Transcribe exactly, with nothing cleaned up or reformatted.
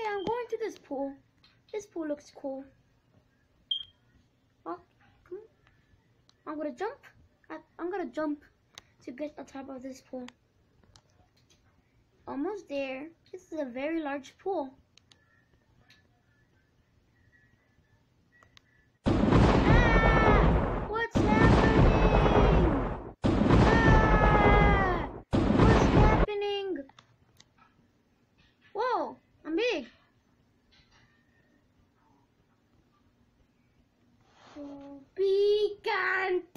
Hey, I'm going to this pool. This pool looks cool. Oh, come on. I'm gonna jump. I, I'm gonna jump to get on top of this pool. Almost there. This is a very large pool. Ah! What's happening? Ah! What's happening? Whoa, I'm big. To be gone.